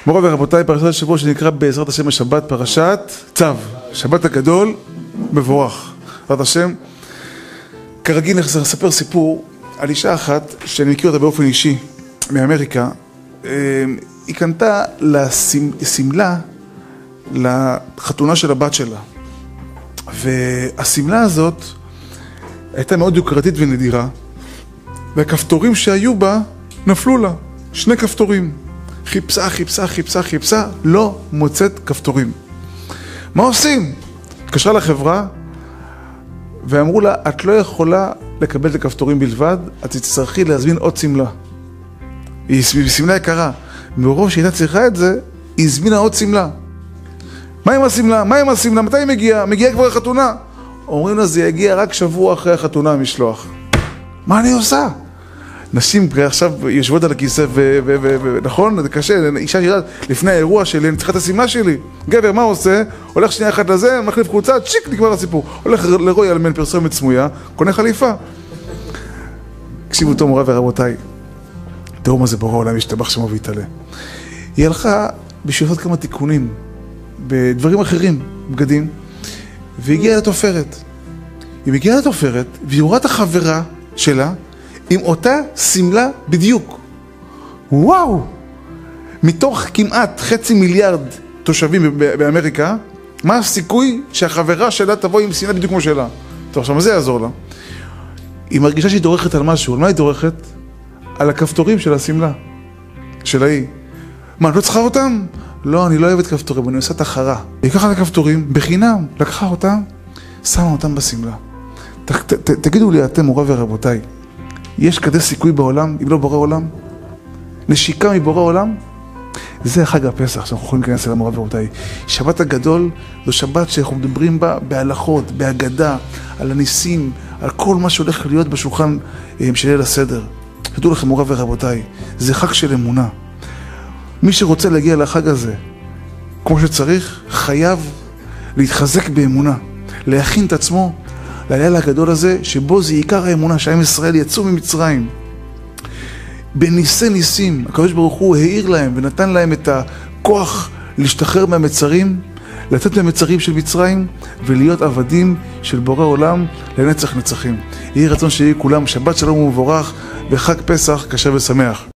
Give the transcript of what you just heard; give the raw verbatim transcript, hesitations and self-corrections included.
מוריי ורבותיי, פרשת השבוע שנקרא בעזרת השם השבת, פרשת צו, שבת הגדול, מבורך. בעזרת השם, כרגיל נחזר לספר סיפור על אישה אחת שאני מכיר אותה באופן אישי מאמריקה. היא קנתה לסמלה לחתונה של הבת שלה, והסמלה הזאת הייתה מאוד יוקרתית ונדירה, והכפתורים שהיו בה נפלו לה, שני כפתורים. חיפשה, חיפשה, חיפשה, חיפשה, לא מוצאת כפתורים. מה עושים? התקשרה לחברה ואמרו לה, את לא יכולה לקבל את הכפתורים בלבד, את תצטרכי להזמין עוד סמלה. היא סמלה יקרה. מרוב שהייתה צריכה את זה, היא הזמינה עוד סמלה. מה עם הסמלה? מה עם הסמלה? מתי היא מגיעה? מגיעה כבר החתונה. אומרים לה, זה יגיע רק שבוע אחרי החתונה המשלוח. מה אני עושה? נשים עכשיו יושבות על הכיסא, ונכון, זה קשה, אישה שיודעת, לפני האירוע שלי, אני צריכה את הסמלה שלי. גבר, מה עושה? הולך שנייה אחת לזה, מחליף חולצה, צ'יק, נגמר הסיפור. הולך לרוי על מן פרסומת סמויה, קונה חליפה. תקשיבו טוב, מוריי ורבותיי, תראו מה זה בורא העולם, ישתבח שמו ויתעלה. היא הלכה בשביל לעשות כמה תיקונים, בדברים אחרים, בגדים, והגיעה לתופרת. היא מגיעה לתופרת, והיא רואה את החברה שלה, עם אותה סמלה בדיוק. וואו! מתוך כמעט חצי מיליארד תושבים באמריקה, מה הסיכוי שהחברה שלה תבוא עם סמלה בדיוק כמו שלה? טוב, עכשיו, מה זה יעזור לה? היא מרגישה שהיא דורכת על משהו. על מה היא דורכת? על הכפתורים של הסמלה. של ההיא. מה, אני לא צריכה אותם? לא, אני לא אוהבת כפתורים, אני עושה תחרה. היא לקחה את הכפתורים, בחינם, לקחה אותם, שמה אותם בסמלה. ת, ת, ת, תגידו לי, אתם, מוריי ורבותיי, יש כזה סיכוי בעולם, אם לא בורא עולם? נשיקה מבורא עולם? זה חג הפסח שאנחנו יכולים להיכנס אל מוריי ורבותיי. שבת הגדול זו שבת שאנחנו מדברים בה בהלכות, בהגדה, על הניסים, על כל מה שהולך להיות בשולחן של ליל הסדר. תדעו לכם מוריי ורבותיי, זה חג של אמונה. מי שרוצה להגיע לחג הזה כמו שצריך, חייב להתחזק באמונה, להכין את עצמו ללילה הגדול הזה, שבו זה עיקר האמונה, שעם ישראל יצאו ממצרים. בניסי ניסים, הקדוש ברוך הוא העיר להם ונתן להם את הכוח להשתחרר מהמצרים, לצאת מהמצרים של מצרים, ולהיות עבדים של בורא עולם לנצח נצחים. יהי רצון שיהי כולם שבת שלום ומבורך, וחג פסח כשר ושמח.